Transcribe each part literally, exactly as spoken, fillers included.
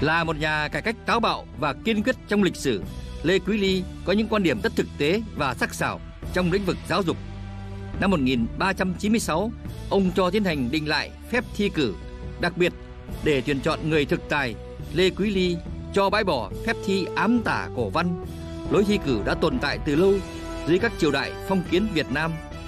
Là một nhà cải cách táo bạo và kiên quyết trong lịch sử, Lê Quý Ly có những quan điểm rất thực tế và sắc sảo trong lĩnh vực giáo dục. Năm một nghìn ba trăm chín mươi sáu, ông cho tiến hành định lại phép thi cử. Đặc biệt, để tuyển chọn người thực tài, Lê Quý Ly cho bãi bỏ phép thi ám tả cổ văn. Lối thi cử đã tồn tại từ lâu dưới các triều đại phong kiến Việt Nam.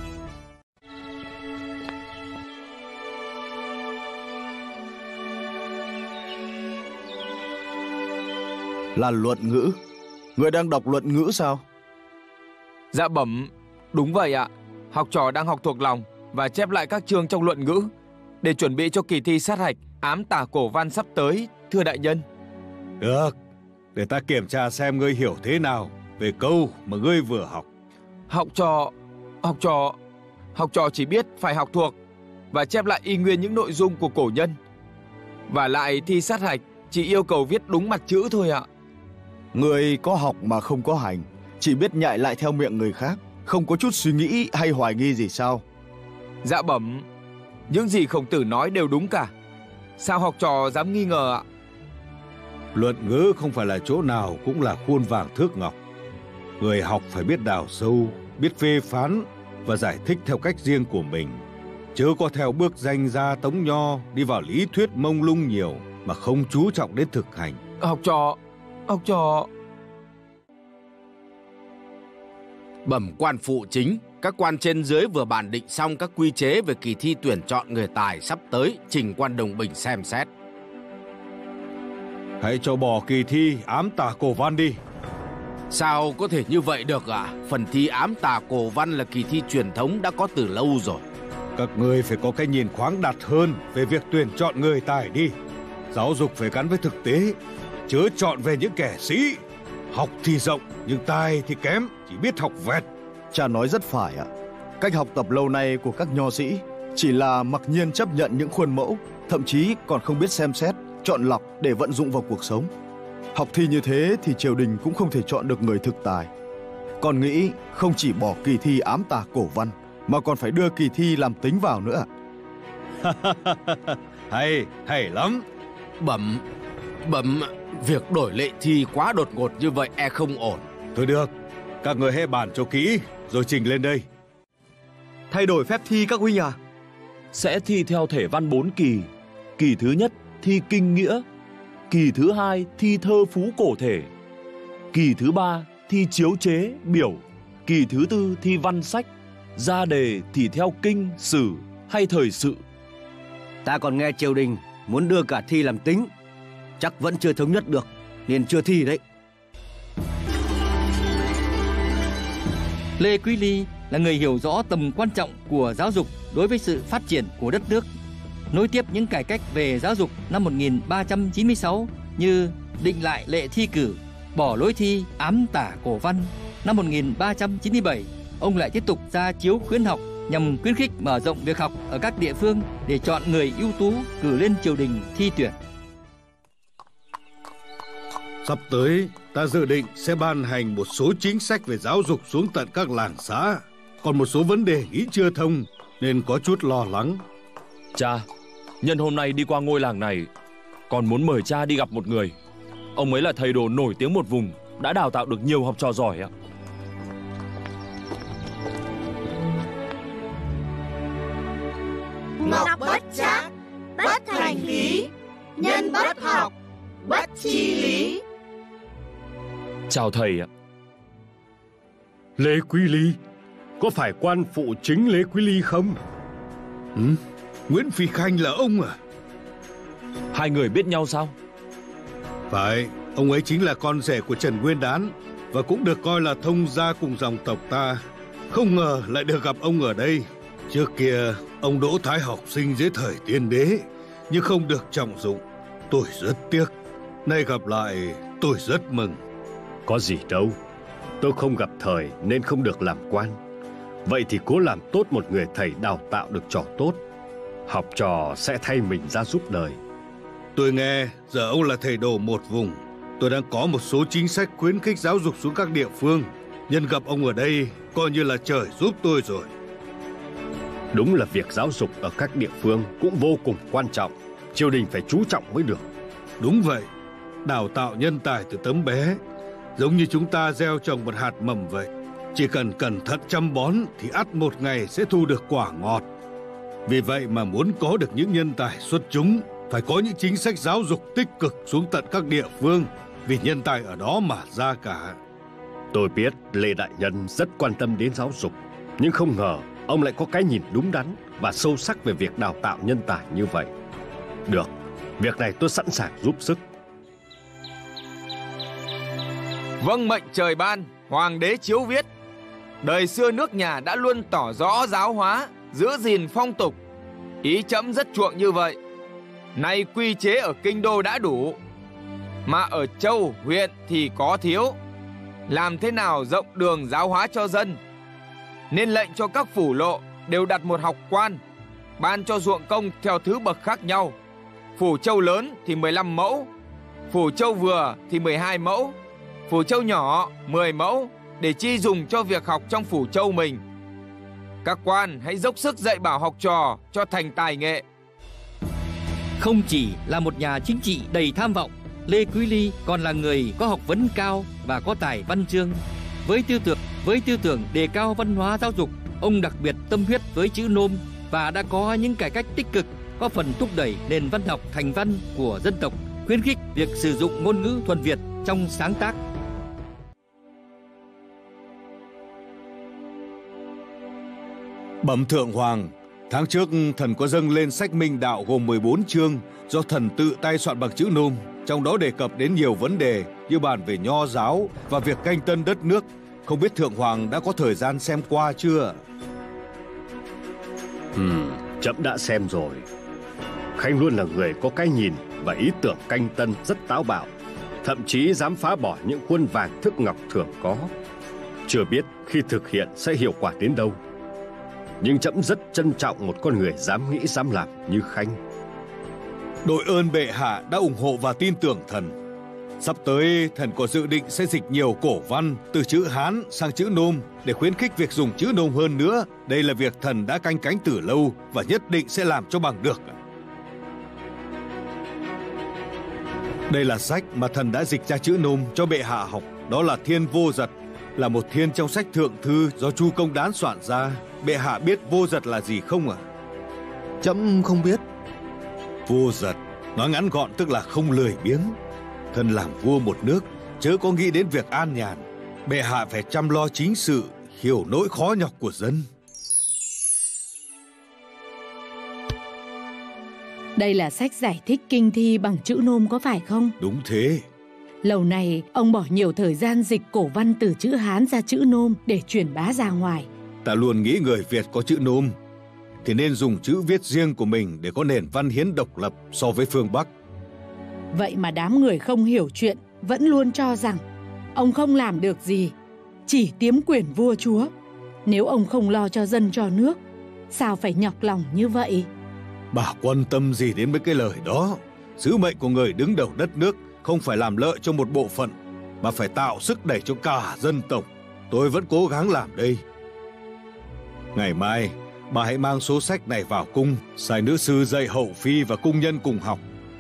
Là luận ngữ. Người đang đọc luận ngữ sao? Dạ bẩm, đúng vậy ạ. Học trò đang học thuộc lòng và chép lại các chương trong luận ngữ để chuẩn bị cho kỳ thi sát hạch ám tả cổ văn sắp tới, thưa đại nhân. Được, để ta kiểm tra xem ngươi hiểu thế nào về câu mà ngươi vừa học. Học trò, học trò, học trò chỉ biết phải học thuộc và chép lại y nguyên những nội dung của cổ nhân. Và lại thi sát hạch chỉ yêu cầu viết đúng mặt chữ thôi ạ. Người có học mà không có hành, chỉ biết nhại lại theo miệng người khác, không có chút suy nghĩ hay hoài nghi gì sao? Dạ bẩm, những gì khổng tử nói đều đúng cả. Sao học trò dám nghi ngờ ạ? Luận ngữ không phải là chỗ nào cũng là khuôn vàng thước ngọc. Người học phải biết đào sâu, biết phê phán và giải thích theo cách riêng của mình, chớ có theo bước danh gia Tống Nho đi vào lý thuyết mông lung nhiều mà không chú trọng đến thực hành. Học trò, học trò... Bẩm quan phụ chính, các quan trên dưới vừa bàn định xong các quy chế về kỳ thi tuyển chọn người tài sắp tới, trình quan Đồng Bình xem xét. Hãy cho bỏ kỳ thi ám tả cổ văn đi. Sao có thể như vậy được ạ? À? Phần thi ám tả cổ văn là kỳ thi truyền thống đã có từ lâu rồi. Các người phải có cái nhìn khoáng đạt hơn về việc tuyển chọn người tài đi. Giáo dục phải gắn với thực tế, chớ chọn về những kẻ sĩ. Học thì rộng nhưng tài thì kém, chỉ biết học vẹt. Cha nói rất phải ạ. Cách học tập lâu nay của các nho sĩ chỉ là mặc nhiên chấp nhận những khuôn mẫu, thậm chí còn không biết xem xét, chọn lọc để vận dụng vào cuộc sống. Học thi như thế thì triều đình cũng không thể chọn được người thực tài. Còn nghĩ không chỉ bỏ kỳ thi ám tả cổ văn mà còn phải đưa kỳ thi làm tính vào nữa. Hay, hay lắm. Bẩm, bẩm, việc đổi lệ thi quá đột ngột như vậy e không ổn. Thôi được, các người hãy bàn cho kỹ rồi trình lên đây. Thay đổi phép thi các huynh à? Sẽ thi theo thể văn bốn kỳ. Kỳ thứ nhất thi kinh nghĩa, kỳ thứ hai thi thơ phú cổ thể, kỳ thứ ba thi chiếu chế biểu, kỳ thứ tư thi văn sách. Ra đề thì theo kinh, sử hay thời sự. Ta còn nghe triều đình muốn đưa cả thi làm tính, chắc vẫn chưa thống nhất được nên chưa thi đấy. Lê Quý Ly là người hiểu rõ tầm quan trọng của giáo dục đối với sự phát triển của đất nước. Nối tiếp những cải cách về giáo dục năm một nghìn ba trăm chín mươi sáu như định lại lệ thi cử, bỏ lối thi ám tả cổ văn. Năm một nghìn ba trăm chín mươi bảy, ông lại tiếp tục ra chiếu khuyến học nhằm khuyến khích mở rộng việc học ở các địa phương để chọn người ưu tú cử lên triều đình thi tuyển. Sắp tới, ta dự định sẽ ban hành một số chính sách về giáo dục xuống tận các làng xã. Còn một số vấn đề nghĩ chưa thông nên có chút lo lắng. Cha, nhân hôm nay đi qua ngôi làng này, còn muốn mời cha đi gặp một người. Ông ấy là thầy đồ nổi tiếng một vùng, đã đào tạo được nhiều học trò giỏi ạ. Ngọc bất trác, bất thành khí, nhân bất học, bất chi lý. Chào thầy ạ. Lê Quý Ly, có phải quan phụ chính Lê Quý Ly không? Ừ? Nguyễn Phi Khanh là ông à? Hai người biết nhau sao? Phải, ông ấy chính là con rể của Trần Nguyên Đán và cũng được coi là thông gia cùng dòng tộc ta. Không ngờ lại được gặp ông ở đây. Trước kia, ông Đỗ Thái học sinh dưới thời Tiên Đế, nhưng không được trọng dụng. Tôi rất tiếc. Nay gặp lại, tôi rất mừng. Có gì đâu. Tôi không gặp thời nên không được làm quan. Vậy thì cố làm tốt một người thầy đào tạo được trò tốt. Học trò sẽ thay mình ra giúp đời. Tôi nghe giờ ông là thầy đồ một vùng. Tôi đang có một số chính sách khuyến khích giáo dục xuống các địa phương. Nhân gặp ông ở đây coi như là trời giúp tôi rồi. Đúng là việc giáo dục ở các địa phương cũng vô cùng quan trọng. Triều đình phải chú trọng mới được. Đúng vậy. đào tạo nhân tài từ tấm bé, giống như chúng ta gieo trồng một hạt mầm vậy. Chỉ cần cẩn thận chăm bón thì ắt một ngày sẽ thu được quả ngọt. Vì vậy mà muốn có được những nhân tài xuất chúng, phải có những chính sách giáo dục tích cực xuống tận các địa phương, vì nhân tài ở đó mà ra cả. Tôi biết Lê Đại Nhân rất quan tâm đến giáo dục, nhưng không ngờ ông lại có cái nhìn đúng đắn và sâu sắc về việc đào tạo nhân tài như vậy. Được, việc này tôi sẵn sàng giúp sức. Vâng mệnh trời ban, hoàng đế chiếu viết. Đời xưa nước nhà đã luôn tỏ rõ giáo hóa, giữ gìn phong tục. Ý trẫm rất chuộng như vậy. Nay quy chế ở kinh đô đã đủ, mà ở châu, huyện thì có thiếu. Làm thế nào rộng đường giáo hóa cho dân, nên lệnh cho các phủ lộ đều đặt một học quan, ban cho ruộng công theo thứ bậc khác nhau. Phủ châu lớn thì mười lăm mẫu, phủ châu vừa thì mười hai mẫu, phủ châu nhỏ mười mẫu, để chi dùng cho việc học trong phủ châu mình. Các quan hãy dốc sức dạy bảo học trò cho thành tài nghệ. Không chỉ là một nhà chính trị đầy tham vọng, Lê Quý Ly còn là người có học vấn cao và có tài văn chương. Với tư tưởng với tư tưởng đề cao văn hóa giáo dục, ông đặc biệt tâm huyết với chữ nôm và đã có những cải cách tích cực có phần thúc đẩy nền văn học thành văn của dân tộc, khuyến khích việc sử dụng ngôn ngữ thuần Việt trong sáng tác. Bẩm Thượng Hoàng, tháng trước thần có dâng lên sách minh đạo gồm mười bốn chương do thần tự tay soạn bằng chữ nôm, trong đó đề cập đến nhiều vấn đề như bàn về nho giáo và việc canh tân đất nước. Không biết Thượng Hoàng đã có thời gian xem qua chưa? Hmm, trẫm đã xem rồi. Khanh luôn là người có cái nhìn và ý tưởng canh tân rất táo bạo, thậm chí dám phá bỏ những khuôn vàng thức ngọc thường có. Chưa biết khi thực hiện sẽ hiệu quả đến đâu, nhưng trẫm rất trân trọng một con người dám nghĩ dám làm như Khanh. Đội ơn bệ hạ đã ủng hộ và tin tưởng thần. Sắp tới thần có dự định sẽ dịch nhiều cổ văn từ chữ Hán sang chữ nôm để khuyến khích việc dùng chữ nôm hơn nữa. Đây là việc thần đã canh cánh từ lâu và nhất định sẽ làm cho bằng được. Đây là sách mà thần đã dịch ra chữ nôm cho bệ hạ học. Đó là Thiên Vô Giật, là một thiên trong sách thượng thư do Chu Công Đán soạn ra. Bệ hạ biết vô giật là gì không ạ? À? Trẫm không biết. Vô giật, nói ngắn gọn tức là không lười biếng. Thần làm vua một nước, chớ có nghĩ đến việc an nhàn. Bệ hạ phải chăm lo chính sự, hiểu nỗi khó nhọc của dân. Đây là sách giải thích kinh thi bằng chữ nôm có phải không? Đúng thế. Lâu nay, ông bỏ nhiều thời gian dịch cổ văn từ chữ Hán ra chữ nôm để truyền bá ra ngoài. Ta luôn nghĩ người Việt có chữ nôm thì nên dùng chữ viết riêng của mình để có nền văn hiến độc lập so với phương Bắc. Vậy mà đám người không hiểu chuyện vẫn luôn cho rằng ông không làm được gì, chỉ tiếm quyền vua chúa. Nếu ông không lo cho dân cho nước, sao phải nhọc lòng như vậy? Bà quan tâm gì đến mấy cái lời đó? Sứ mệnh của người đứng đầu đất nước không phải làm lợi cho một bộ phận, mà phải tạo sức đẩy cho cả dân tộc. Tôi vẫn cố gắng làm đây. Ngày mai, bà hãy mang số sách này vào cung, sai nữ sư dạy hậu phi và cung nhân cùng học.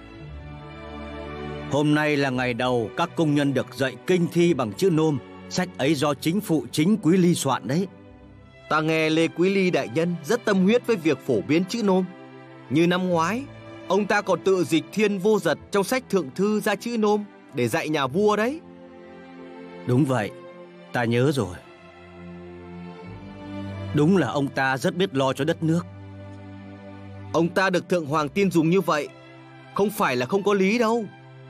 Hôm nay là ngày đầu các công nhân được dạy kinh thi bằng chữ nôm. Sách ấy do chính phụ chính Quý Ly soạn đấy. Ta nghe Lê Quý Ly đại nhân rất tâm huyết với việc phổ biến chữ nôm. Như năm ngoái, ông ta còn tự dịch Thiên Vô Giật trong sách thượng thư ra chữ nôm để dạy nhà vua đấy. Đúng vậy, ta nhớ rồi. Đúng là ông ta rất biết lo cho đất nước. Ông ta được Thượng Hoàng tin dùng như vậy, không phải là không có lý đâu.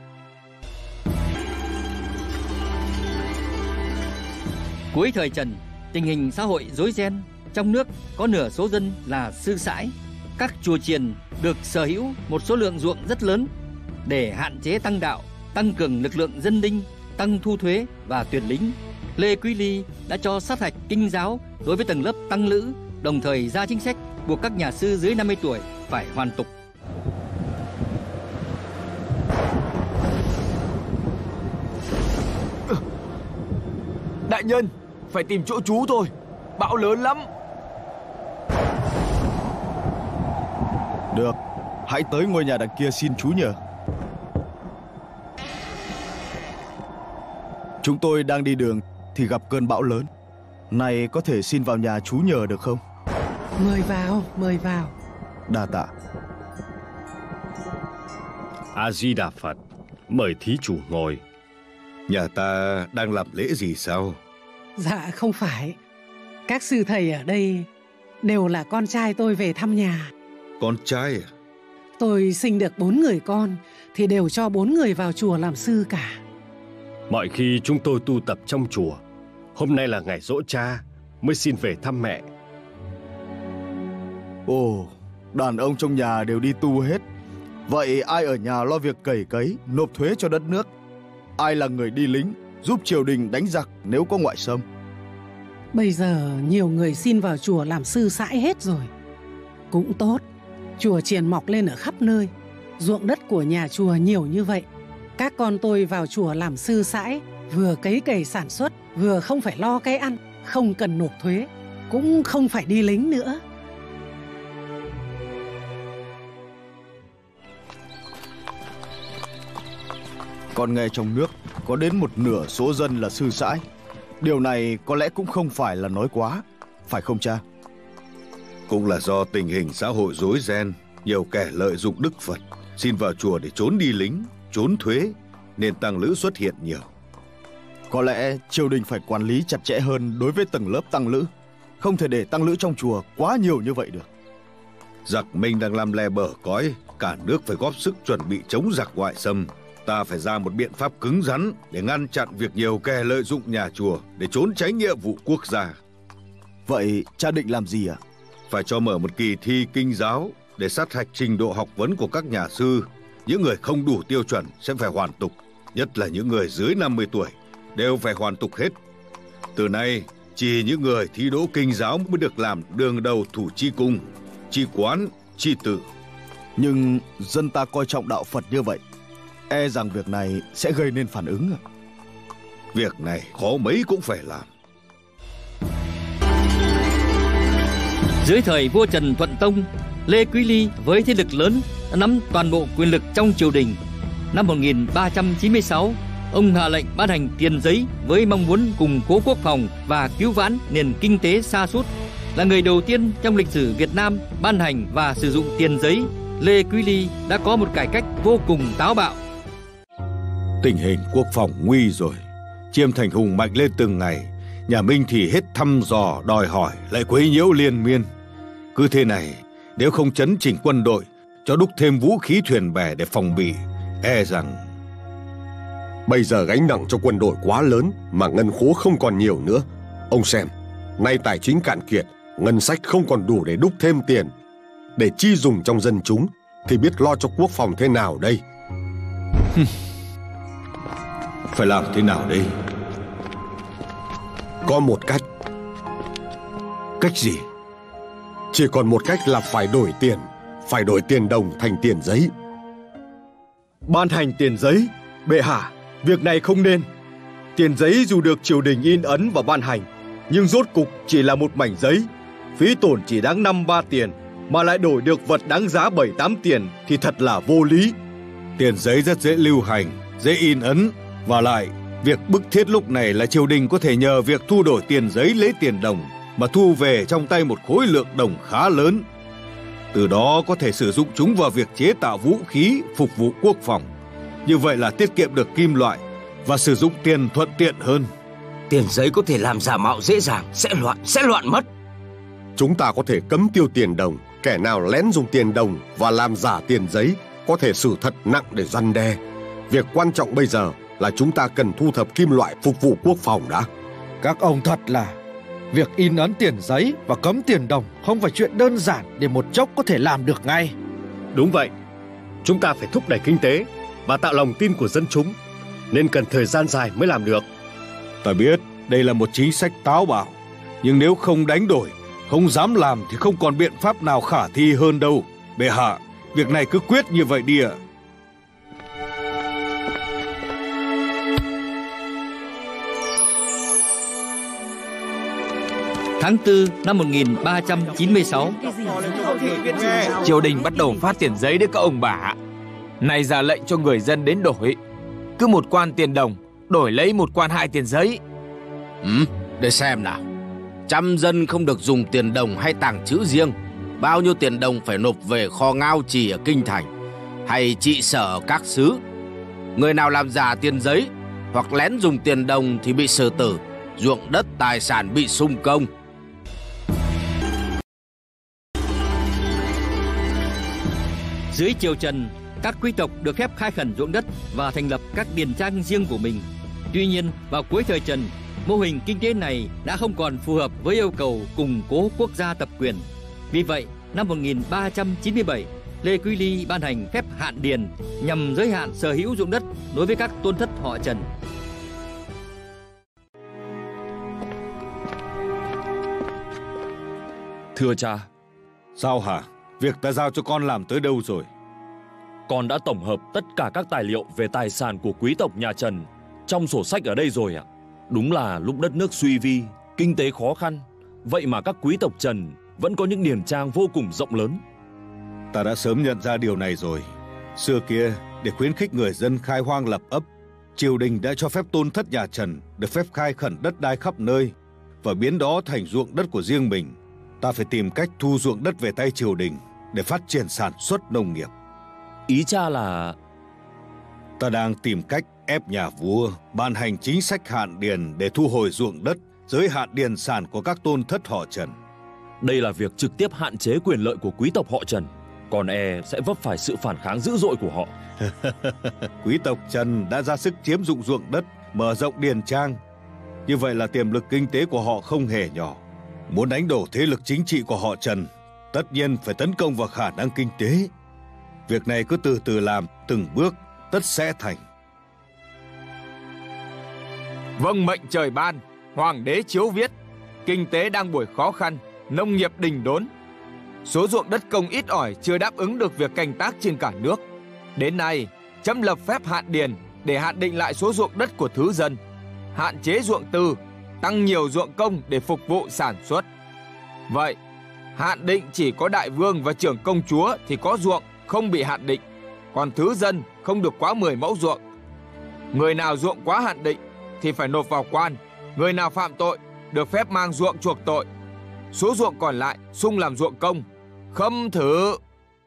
Cuối thời Trần, tình hình xã hội rối ren, trong nước có nửa số dân là sư sãi. Các chùa chiền được sở hữu một số lượng ruộng rất lớn. Để hạn chế tăng đạo, tăng cường lực lượng dân đinh, tăng thu thuế và tuyển lính, Lê Quý Ly đã cho sát hạch kinh giáo đối với tầng lớp tăng lữ, đồng thời ra chính sách buộc các nhà sư dưới năm mươi tuổi phải hoàn tục. Đại nhân, phải tìm chỗ trú thôi, bão lớn lắm. Được, hãy tới ngôi nhà đằng kia xin trú nhờ. Chúng tôi đang đi đường thì gặp cơn bão lớn. Này có thể xin vào nhà chú nhờ được không? Mời vào, mời vào. Đa tạ. A Di Đà Phật, mời thí chủ ngồi. Nhà ta đang làm lễ gì sao? Dạ không phải. Các sư thầy ở đây đều là con trai tôi về thăm nhà. Con trai à? Tôi sinh được bốn người con thì đều cho bốn người vào chùa làm sư cả. Mọi khi chúng tôi tu tập trong chùa. Hôm nay là ngày giỗ cha, mới xin về thăm mẹ. Ồ, đàn ông trong nhà đều đi tu hết. Vậy ai ở nhà lo việc cày cấy, nộp thuế cho đất nước? Ai là người đi lính, giúp triều đình đánh giặc nếu có ngoại xâm? Bây giờ nhiều người xin vào chùa làm sư sãi hết rồi. Cũng tốt, chùa chiền mọc lên ở khắp nơi. Ruộng đất của nhà chùa nhiều như vậy. Các con tôi vào chùa làm sư sãi, vừa cấy cày sản xuất, vừa không phải lo cái ăn, không cần nộp thuế, cũng không phải đi lính nữa. Con nghe trong nước có đến một nửa số dân là sư sãi. Điều này có lẽ cũng không phải là nói quá, phải không cha? Cũng là do tình hình xã hội rối ren, nhiều kẻ lợi dụng đức Phật, xin vào chùa để trốn đi lính, trốn thuế, nên tăng lữ xuất hiện nhiều. Có lẽ triều đình phải quản lý chặt chẽ hơn đối với tầng lớp tăng lữ. Không thể để tăng lữ trong chùa quá nhiều như vậy được. Giặc Minh đang làm le bờ cõi, cả nước phải góp sức chuẩn bị chống giặc ngoại xâm. Ta phải ra một biện pháp cứng rắn để ngăn chặn việc nhiều kẻ lợi dụng nhà chùa để trốn tránh nghĩa vụ quốc gia. Vậy cha định làm gì ạ? Phải cho mở một kỳ thi kinh giáo để sát hạch trình độ học vấn của các nhà sư. Những người không đủ tiêu chuẩn sẽ phải hoàn tục, nhất là những người dưới năm mươi tuổi đều phải hoàn tục hết. Từ nay, chỉ những người thi đỗ kinh giáo mới được làm đường đầu thủ chi cung, chi quán, chi tự. Nhưng dân ta coi trọng đạo Phật như vậy, e rằng việc này sẽ gây nên phản ứng ạ. Việc này khó mấy cũng phải làm. Dưới thời vua Trần Thuận Tông, Lê Quý Ly với thế lực lớn đã nắm toàn bộ quyền lực trong triều đình. Năm một nghìn ba trăm chín mươi sáu, ông hạ lệnh ban hành tiền giấy với mong muốn củng cố quốc phòng và cứu vãn nền kinh tế sa sút. Là người đầu tiên trong lịch sử Việt Nam ban hành và sử dụng tiền giấy, Lê Quý Ly đã có một cải cách vô cùng táo bạo. Tình hình quốc phòng nguy rồi, Chiêm Thành hùng mạnh lên từng ngày. Nhà Minh thì hết thăm dò đòi hỏi, lại quấy nhiễu liên miên. Cứ thế này, nếu không chấn chỉnh quân đội, cho đúc thêm vũ khí thuyền bè để phòng bị, e rằng... Bây giờ gánh nặng cho quân đội quá lớn mà ngân khố không còn nhiều nữa. Ông xem, nay tài chính cạn kiệt, ngân sách không còn đủ để đúc thêm tiền. Để chi dùng trong dân chúng thì biết lo cho quốc phòng thế nào đây? Phải làm thế nào đây? Có một cách. Cách gì? Chỉ còn một cách là phải đổi tiền. Phải đổi tiền đồng thành tiền giấy. Ban hành tiền giấy? Bệ hạ, việc này không nên. Tiền giấy dù được triều đình in ấn và ban hành, nhưng rốt cục chỉ là một mảnh giấy. Phí tổn chỉ đáng năm ba tiền, mà lại đổi được vật đáng giá bảy tám tiền thì thật là vô lý. Tiền giấy rất dễ lưu hành, dễ in ấn. Và lại, việc bức thiết lúc này là triều đình có thể nhờ việc thu đổi tiền giấy lấy tiền đồng mà thu về trong tay một khối lượng đồng khá lớn. Từ đó có thể sử dụng chúng vào việc chế tạo vũ khí phục vụ quốc phòng. Như vậy là tiết kiệm được kim loại và sử dụng tiền thuận tiện hơn. Tiền giấy có thể làm giả mạo dễ dàng, sẽ loạn, sẽ loạn mất. Chúng ta có thể cấm tiêu tiền đồng. Kẻ nào lén dùng tiền đồng và làm giả tiền giấy có thể xử thật nặng để răn đe. Việc quan trọng bây giờ là chúng ta cần thu thập kim loại phục vụ quốc phòng đã. Các ông thật là... Việc in ấn tiền giấy và cấm tiền đồng không phải chuyện đơn giản để một chốc có thể làm được ngay. Đúng vậy. Chúng ta phải thúc đẩy kinh tế và tạo lòng tin của dân chúng, nên cần thời gian dài mới làm được. Ta biết đây là một chính sách táo bạo, nhưng nếu không đánh đổi, không dám làm thì không còn biện pháp nào khả thi hơn đâu. Bệ hạ, việc này cứ quyết như vậy đi ạ. Tháng tư năm một nghìn ba trăm chín mươi sáu, triều đình bắt đầu phát tiền giấy đấy các ông bà. Này ra lệnh cho người dân đến đổi. Cứ một quan tiền đồng đổi lấy một quan hai tiền giấy. Ừ, để xem nào. Trăm dân không được dùng tiền đồng hay tàng trữ riêng. Bao nhiêu tiền đồng phải nộp về kho ngao trì ở kinh thành hay trị sở ở các xứ. Người nào làm giả tiền giấy hoặc lén dùng tiền đồng thì bị xử tử, ruộng đất tài sản bị xung công. Dưới triều Trần, các quý tộc được phép khai khẩn ruộng đất và thành lập các điền trang riêng của mình. Tuy nhiên, vào cuối thời Trần, mô hình kinh tế này đã không còn phù hợp với yêu cầu củng cố quốc gia tập quyền. Vì vậy, năm một nghìn ba trăm chín mươi bảy, Lê Quý Ly ban hành phép hạn điền nhằm giới hạn sở hữu ruộng đất đối với các tôn thất họ Trần. Thưa cha. Sao hả? Việc ta giao cho con làm tới đâu rồi? Con đã tổng hợp tất cả các tài liệu về tài sản của quý tộc nhà Trần trong sổ sách ở đây rồi ạ. Đúng là lúc đất nước suy vi, kinh tế khó khăn, vậy mà các quý tộc Trần vẫn có những điền trang vô cùng rộng lớn. Ta đã sớm nhận ra điều này rồi. Xưa kia, để khuyến khích người dân khai hoang lập ấp, triều đình đã cho phép tôn thất nhà Trần được phép khai khẩn đất đai khắp nơi và biến đó thành ruộng đất của riêng mình. Ta phải tìm cách thu ruộng đất về tay triều đình để phát triển sản xuất nông nghiệp. Ý cha là... Ta đang tìm cách ép nhà vua ban hành chính sách hạn điền để thu hồi ruộng đất, giới hạn điền sản của các tôn thất họ Trần. Đây là việc trực tiếp hạn chế quyền lợi của quý tộc họ Trần, còn e sẽ vấp phải sự phản kháng dữ dội của họ. Quý tộc Trần đã ra sức chiếm dụng ruộng đất, mở rộng điền trang. Như vậy là tiềm lực kinh tế của họ không hề nhỏ. Muốn đánh đổ thế lực chính trị của họ Trần, tất nhiên phải tấn công vào khả năng kinh tế. Việc này cứ từ từ làm, từng bước, tất sẽ thành. Vâng mệnh trời ban, hoàng đế chiếu viết, kinh tế đang buổi khó khăn, nông nghiệp đình đốn. Số ruộng đất công ít ỏi chưa đáp ứng được việc canh tác trên cả nước. Đến nay, chấm lập phép hạn điền để hạn định lại số ruộng đất của thứ dân, hạn chế ruộng tư, tăng nhiều ruộng công để phục vụ sản xuất. Vậy, hạn định chỉ có đại vương và trưởng công chúa thì có ruộng không bị hạn định, còn thứ dân không được quá mười mẫu ruộng. Người nào ruộng quá hạn định thì phải nộp vào quan, người nào phạm tội được phép mang ruộng chuộc tội. Số ruộng còn lại sung làm ruộng công. Khâm thử.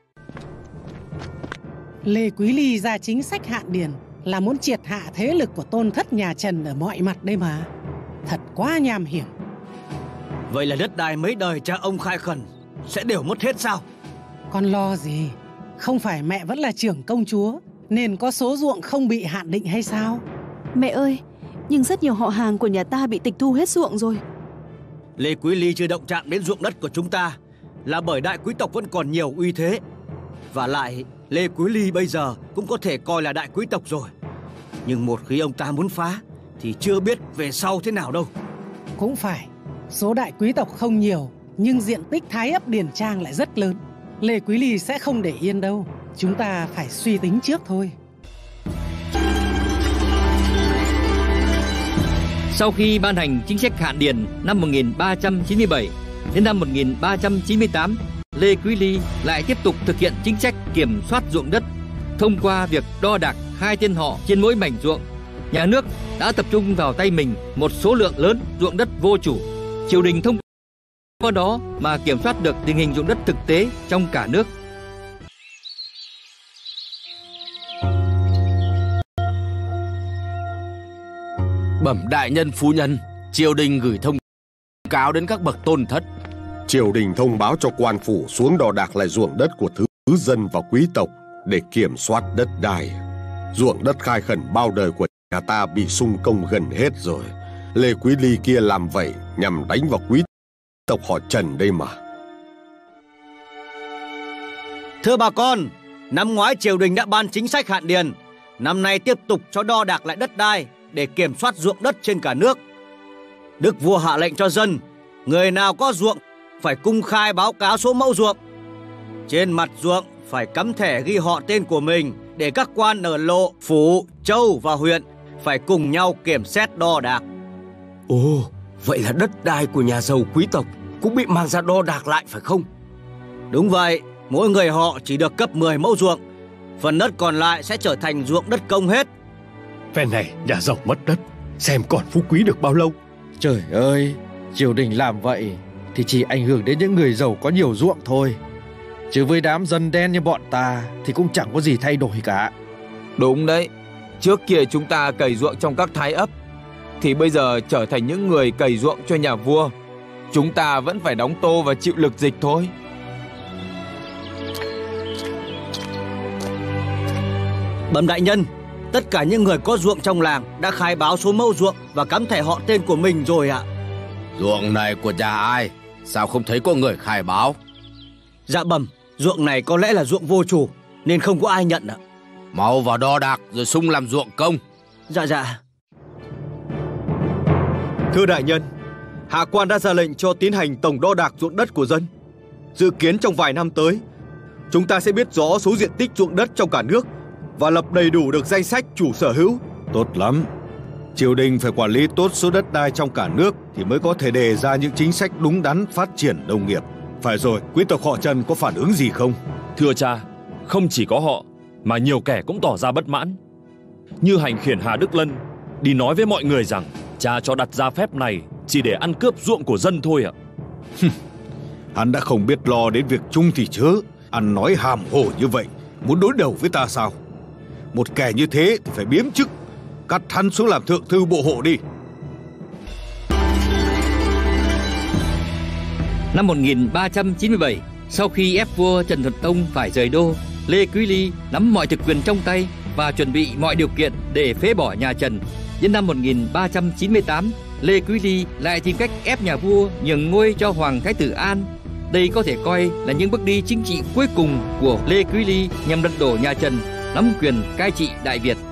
Lê Quý Ly ra chính sách hạn điền là muốn triệt hạ thế lực của tôn thất nhà Trần ở mọi mặt đây mà. Thật quá nham hiểm. Vậy là đất đai mấy đời cha ông khai khẩn sẽ đều mất hết sao? Con lo gì? Không phải mẹ vẫn là trưởng công chúa nên có số ruộng không bị hạn định hay sao? Mẹ ơi, nhưng rất nhiều họ hàng của nhà ta bị tịch thu hết ruộng rồi. Lê Quý Ly chưa động chạm đến ruộng đất của chúng ta là bởi đại quý tộc vẫn còn nhiều uy thế. Và lại Lê Quý Ly bây giờ cũng có thể coi là đại quý tộc rồi. Nhưng một khi ông ta muốn phá thì chưa biết về sau thế nào đâu. Cũng phải, số đại quý tộc không nhiều nhưng diện tích thái ấp điền trang lại rất lớn. Lê Quý Ly sẽ không để yên đâu. Chúng ta phải suy tính trước thôi. Sau khi ban hành chính sách hạn điền năm một nghìn ba trăm chín mươi bảy, đến năm một nghìn ba trăm chín mươi tám, Lê Quý Ly lại tiếp tục thực hiện chính sách kiểm soát ruộng đất. Thông qua việc đo đạc hai tên họ trên mỗi mảnh ruộng, nhà nước đã tập trung vào tay mình một số lượng lớn ruộng đất vô chủ. Triều đình thông qua đó mà kiểm soát được tình hình ruộng đất thực tế trong cả nước. Bẩm đại nhân phu nhân, triều đình gửi thông cáo đến các bậc tôn thất. Triều đình thông báo cho quan phủ xuống đo đạc lại ruộng đất của thứ dân và quý tộc để kiểm soát đất đai. Ruộng đất khai khẩn bao đời của nhà ta bị xung công gần hết rồi. Lê Quý Ly kia làm vậy nhằm đánh vào quý tộc họ Trần đây mà. Thưa bà con, năm ngoái triều đình đã ban chính sách hạn điền, năm nay tiếp tục cho đo đạc lại đất đai để kiểm soát ruộng đất trên cả nước. Đức vua hạ lệnh cho dân, người nào có ruộng phải công khai báo cáo số mẫu ruộng. Trên mặt ruộng phải cắm thẻ ghi họ tên của mình để các quan ở lộ, phủ, châu và huyện phải cùng nhau kiểm xét đo đạc. Ồ, vậy là đất đai của nhà giàu quý tộc cũng bị mang ra đo đạc lại phải không? Đúng vậy, mỗi người họ chỉ được cấp mười mẫu ruộng, phần đất còn lại sẽ trở thành ruộng đất công hết. Phen này nhà giàu mất đất, xem còn phú quý được bao lâu. Trời ơi, triều đình làm vậy thì chỉ ảnh hưởng đến những người giàu có nhiều ruộng thôi. Chứ với đám dân đen như bọn ta thì cũng chẳng có gì thay đổi cả. Đúng đấy, trước kia chúng ta cày ruộng trong các thái ấp, thì bây giờ trở thành những người cày ruộng cho nhà vua. Chúng ta vẫn phải đóng tô và chịu lực dịch thôi. Bẩm đại nhân, tất cả những người có ruộng trong làng đã khai báo số mẫu ruộng và cắm thẻ họ tên của mình rồi ạ. Ruộng này của nhà ai? Sao không thấy có người khai báo? Dạ bẩm, ruộng này có lẽ là ruộng vô chủ nên không có ai nhận ạ. Mau vào đo đạc rồi sung làm ruộng công. Dạ dạ. Thưa đại nhân, hạ quan đã ra lệnh cho tiến hành tổng đo đạc ruộng đất của dân. Dự kiến trong vài năm tới, chúng ta sẽ biết rõ số diện tích ruộng đất trong cả nước và lập đầy đủ được danh sách chủ sở hữu. Tốt lắm. Triều đình phải quản lý tốt số đất đai trong cả nước thì mới có thể đề ra những chính sách đúng đắn phát triển nông nghiệp. Phải rồi, quý tộc họ Trần có phản ứng gì không? Thưa cha, không chỉ có họ mà nhiều kẻ cũng tỏ ra bất mãn. Như hành khiển Hà Đức Lân đi nói với mọi người rằng cha cho đặt ra phép này chỉ để ăn cướp ruộng của dân thôi ạ. Hắn đã không biết lo đến việc chung thì chớ, ăn nói hàm hồ như vậy, muốn đối đầu với ta sao? Một kẻ như thế thì phải biếm chức, cắt hắn xuống làm thượng thư bộ hộ đi. Năm một nghìn ba trăm chín mươi bảy, sau khi ép vua Trần Thuật Tông phải rời đô, Lê Quý Ly nắm mọi thực quyền trong tay và chuẩn bị mọi điều kiện để phế bỏ nhà Trần. Đến năm một nghìn ba trăm chín mươi tám, Lê Quý Ly lại tìm cách ép nhà vua nhường ngôi cho Hoàng Thái tử An. Đây có thể coi là những bước đi chính trị cuối cùng của Lê Quý Ly nhằm lật đổ nhà Trần, nắm quyền cai trị Đại Việt.